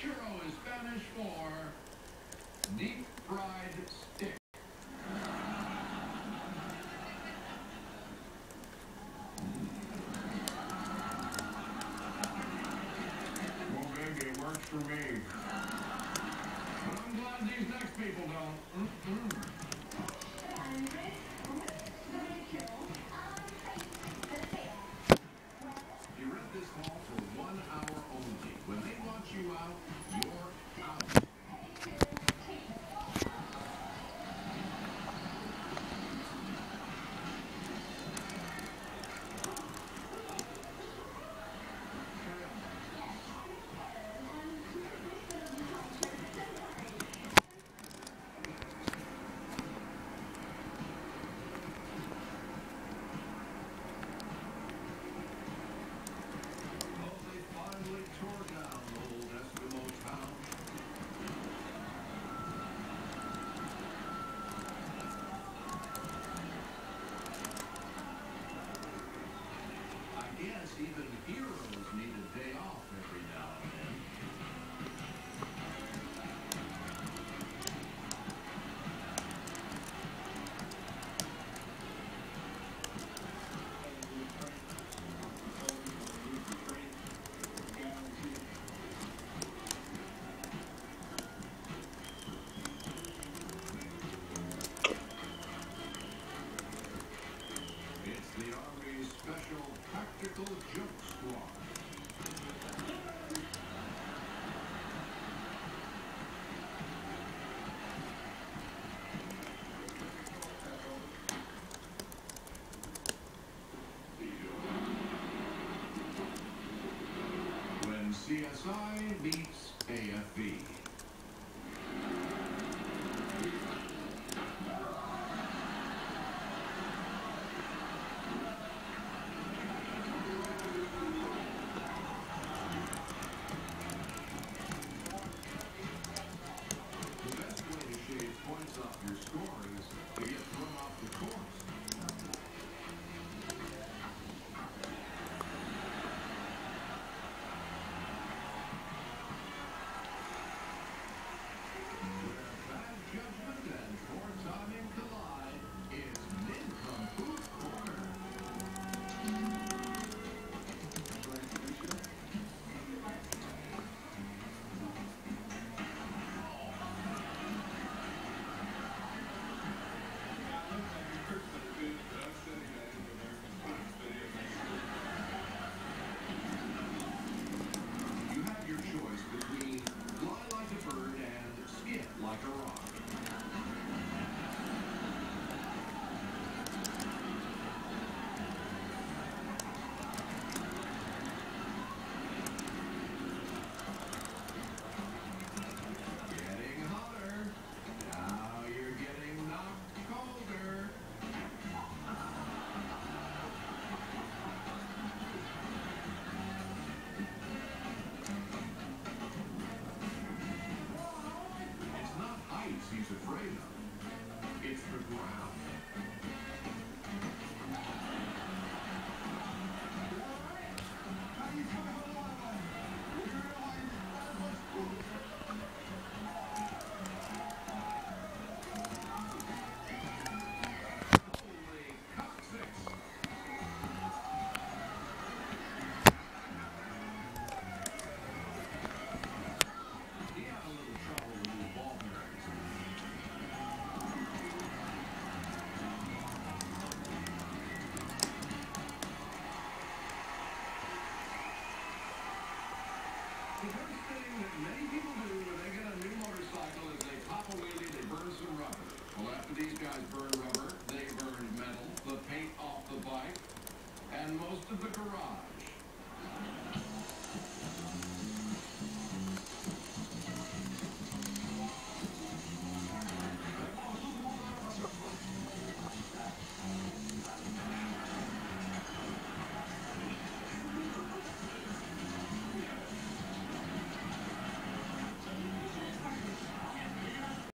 Churro is Spanish for deep fried stick. Well, baby, it works for me. But I'm glad these next people don't. You rent this hall for 1 hour only. When they want you out, you're out. Even heroes need a day off every now and then. It's the Army's Special Tactical Joke Squad. When CSI meets AFE. Off your score is to get thrown off the course. Where bad judgment and poor timing collide, it's Nincompoop Corner. Like a rock. Getting hotter. Now you're getting knocked colder. He's afraid of. It's the ground. Holy coccyx. He had a little trouble with his ball bearings. The first thing that many people do when they get a new motorcycle is they pop a wheelie, they burn some rubber. Well, after these guys burn rubber, they burn metal, the paint off the bike, and most of the garage.